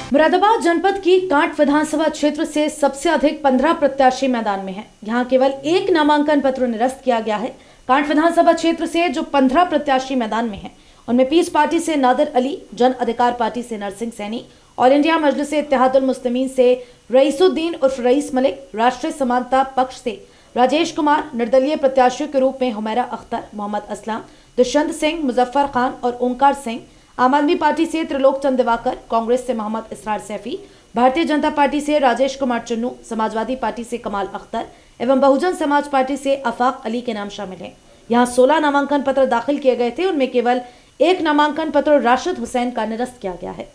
मुरादाबाद जनपद की कांट विधानसभा क्षेत्र से सबसे अधिक 15 प्रत्याशी मैदान में हैं। यहां केवल एक नामांकन पत्र निरस्त किया गया है। कांट विधानसभा क्षेत्र से जो 15 प्रत्याशी मैदान में हैं, उनमें पीस पार्टी से नादिर अली, जन अधिकार पार्टी से नरसिंह सैनी, ऑल इंडिया मजलिस-ए इत्तेहादुल मुस्लिमीन से रईसुद्दीन उर्फ रईस मलिक, राष्ट्रीय समानता पक्ष से राजेश कुमार, निर्दलीय प्रत्याशियों के रूप में हुमैरा अख्तर, मोहम्मद असलम, दुष्यंत सिंह, मुजफ्फर खान और ओंकार सिंह, आम आदमी पार्टी से त्रिलोक चंद दिवाकर, कांग्रेस से मोहम्मद इसरार सैफी, भारतीय जनता पार्टी से राजेश कुमार चुन्नू, समाजवादी पार्टी से कमाल अख्तर एवं बहुजन समाज पार्टी से आफाक अली के नाम शामिल हैं। यहां 16 नामांकन पत्र दाखिल किए गए थे, उनमें केवल एक नामांकन पत्र राशिद हुसैन का निरस्त किया गया है।